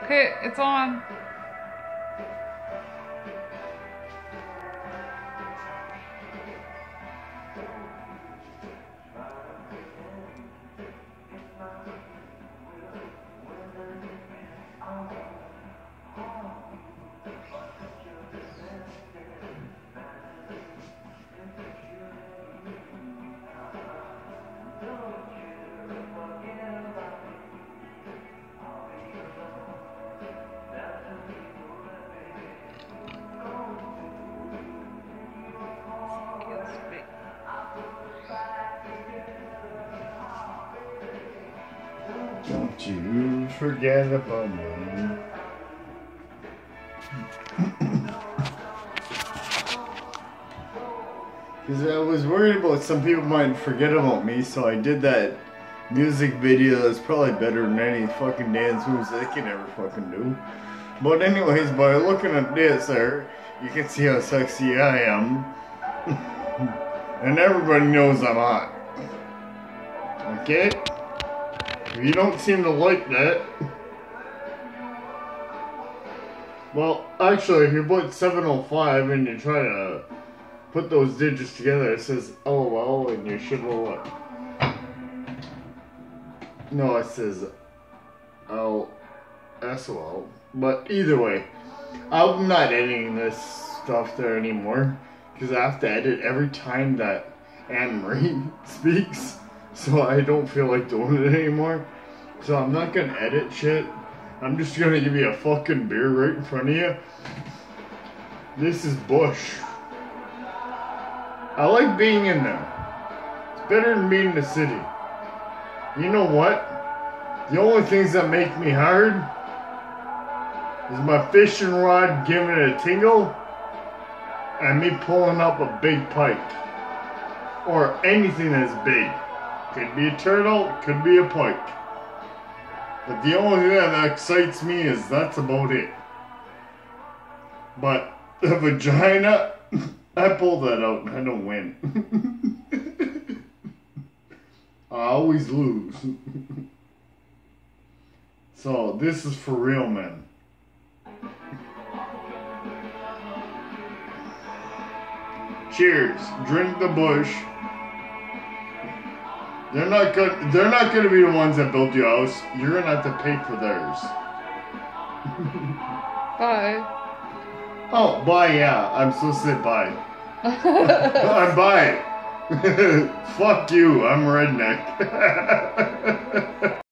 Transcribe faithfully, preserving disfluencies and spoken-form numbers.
Okay, it's on. Don't you forget about me. Because I was worried about some people might forget about me, so I did that music video that's probably better than any fucking dance moves I can ever fucking do. But anyways, by looking at this there, you can see how sexy I am. And everybody knows I'm hot. Okay? If you don't seem to like that, well, actually, if you put seven oh five and you try to put those digits together, it says L O L and you should roll it. No, it says L S O L. But either way, I'm not editing this stuff there anymore because I have to edit every time that Anne Marie speaks. So I don't feel like doing it anymore. So I'm not gonna edit shit. I'm just gonna give you a fucking beer right in front of you. This is Bush. I like being in there. It's better than being in the city. You know what? The only things that make me hard is my fishing rod giving it a tingle and me pulling up a big pike. Or anything that's big. Could be a turtle, could be a pike. But the only thing that excites me is that's about it. But the vagina, I pull that out and I don't win. I always lose. So this is for real men. Cheers. Drink the Bush. They're not good. They're not going to be the ones that built your house. You're going to have to pay for theirs. Bye. Oh, bye. Yeah, I'm supposed to say bye. I'm bye. Fuck you. I'm redneck.